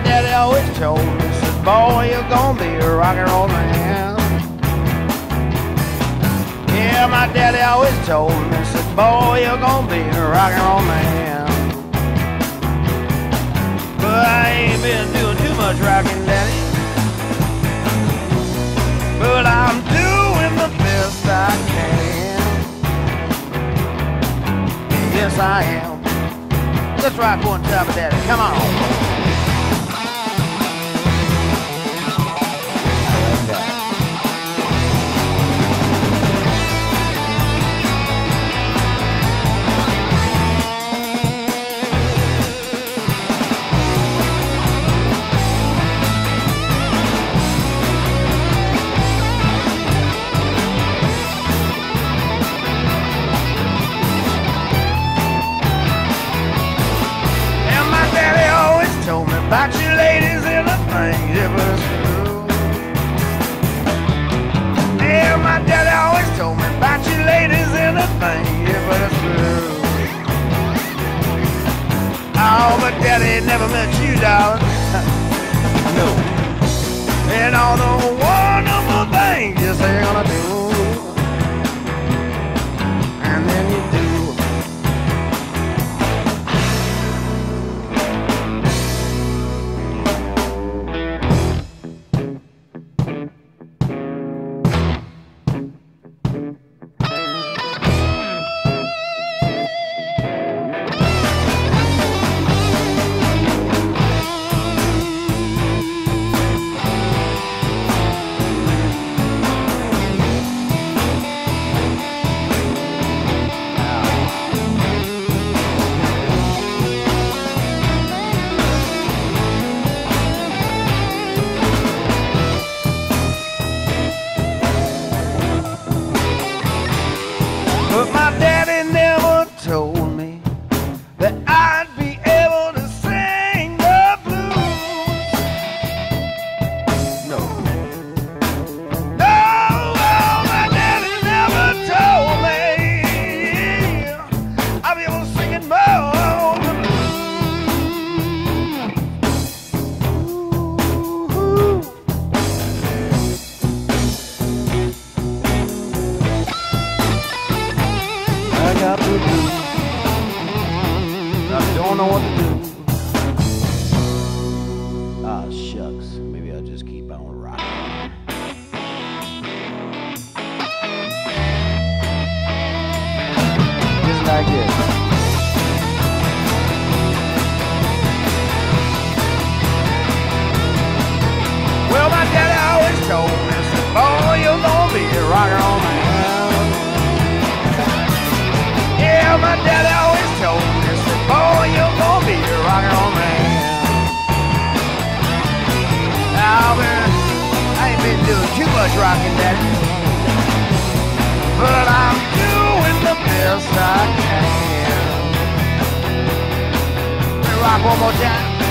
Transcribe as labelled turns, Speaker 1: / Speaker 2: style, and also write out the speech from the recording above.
Speaker 1: daddy always told me, said, boy, you're gonna be a rock and roll man. Yeah, my daddy always told me, said, boy, you're gonna be a rock and roll man. But I ain't been doing too much rocking, daddy. But I'm doing the best I can. Yes, I am. Let's rock one time, daddy. Come on. About you ladies in the thing, it was true. Yeah, my daddy always told me about you ladies in the thing, it was true. Oh, but daddy never met you, darling. No. And all the wonderful things you say you're gonna do, and then you do. But my daddy never told me that I'd be able to sing the blues. No. No, well, my daddy never told me I'd be able to sing it more on the I got to do. I don't know what to do. Ah, shucks. Maybe I'll just keep on rocking. Just like this. Well, my daddy always told me, said, boy, you're gonna be a rock and roll man. Yeah, my daddy always told me, said, boy, you're gonna be a rock and roll man. Now, I ain't been doing too much rocking, daddy, but I'm doing the best I can. Let me rock one more time.